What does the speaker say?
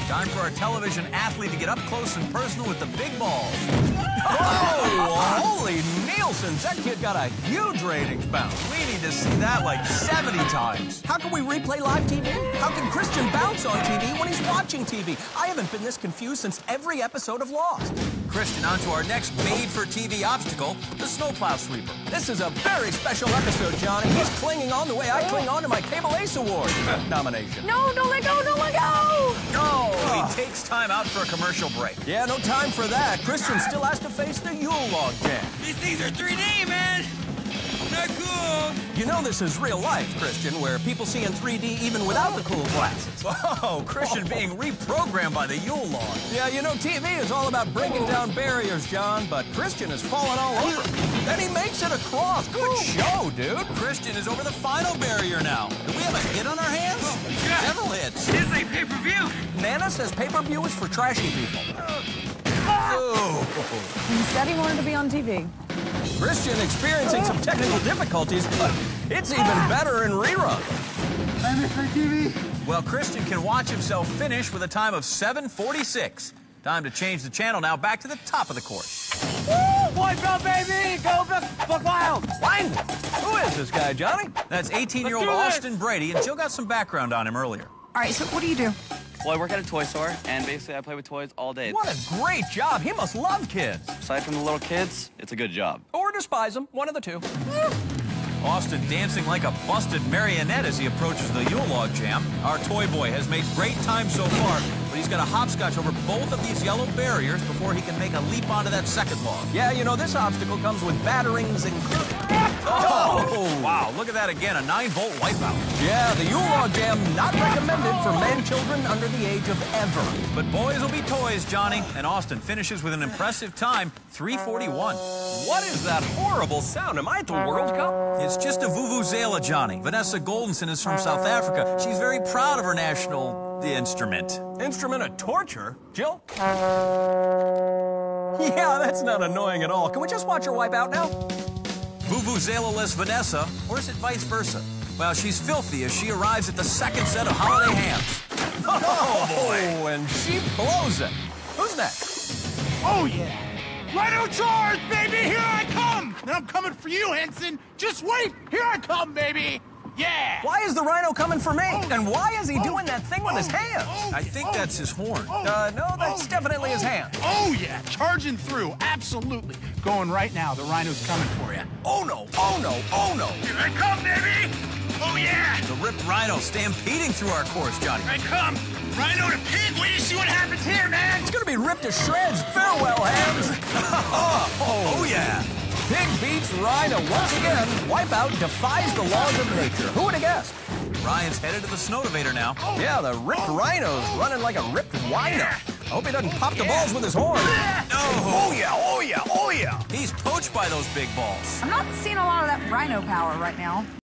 Time for our television athlete to get up close and personal with the big balls. Oh, holy Nielsen's. That kid got a huge ratings bounce. We need to see that like 70 times. How can we replay live TV? How can Christian bounce on TV when he's watching TV? I haven't been this confused since every episode of Lost. Christian, on to our next made-for-TV obstacle, the snowplow sweeper. This is a very special episode, Johnny. He's clinging on the way I cling on to my Cable Ace Award nomination. No, don't let go, don't let go! No! He takes time out for a commercial break. Yeah, no time for that. Christian still has to face the Yule log jam. These things are 3D, man! Not cool! You know this is real life, Christian, where people see in 3D even without the cool glasses. Whoa, Christian being reprogrammed by the Yule log. Yeah, you know, TV is all about breaking down barriers, John, but Christian has fallen all over. Then he makes it across. Good show, dude. Christian is over the final barrier now. Do we have a hit on our hands? Several hits. It's like pay-per-view! Nana says pay-per-view is for trashy people. He said he wanted to be on TV. Christian experiencing some technical difficulties, but it's even better in rerun. I'm in for TV. Well, Christian can watch himself finish with a time of 7:46. Time to change the channel now back to the top of the course. Woo! Boy, go, baby! Go, buck wild! Wind! Who is this guy, Johnny? That's 18-year-old Austin Brady, and Jill got some background on him earlier. All right, so what do you do? Well, I work at a toy store, and basically I play with toys all day. What a great job. He must love kids. Aside from the little kids, it's a good job. Or despise them. One of the two. Austin dancing like a busted marionette as he approaches the Yule log jam. Our toy boy has made great time so far, but he's got to hopscotch over both of these yellow barriers before he can make a leap onto that second log. Yeah, you know, this obstacle comes with batterings included. Oh, wow, look at that again, a 9-volt wipeout. Yeah, the Yule log jam not recommended for men, children under the age of ever. But boys will be toys, Johnny, and Austin finishes with an impressive time, 3:41. What is that horrible sound? Am I at the World Cup? It's just a vuvuzela, Johnny. Vanessa Goldenson is from South Africa. She's very proud of her national instrument. Instrument of torture? Jill? Yeah, that's not annoying at all. Can we just watch her wipe out now? Vuvuzela-less Vanessa, or is it vice versa? Well, she's filthy as she arrives at the second set of holiday hams. Oh, boy. And she blows it. Who's next? Oh, yeah! Rhino charge, baby! Here I come! And I'm coming for you, Henson! Just wait! Here I come, baby! Yeah! Why is the rhino coming for me? And why is he doing that thing with his hands? I think that's his horn. No, that's definitely his hand. Oh, yeah! Charging through, absolutely. Going right now, the rhino's coming for you. Oh, no, oh, no, oh, no. Here I come, baby! Oh, yeah! The ripped rhino stampeding through our course, Johnny. Here I come! Rhino to pig! Wait to see what happens here, man! It's gonna be ripped to shreds. Farewell, hands. Oh, yeah. Pig beats rhino once again. Wipeout defies the laws of nature. Who would have guessed? Ryan's headed to the snowtivator now. Yeah, the ripped rhino's running like a ripped wino. I hope he doesn't pop the balls with his horn. Oh, yeah, oh, yeah, oh, yeah. He's poached by those big balls. I'm not seeing a lot of that rhino power right now.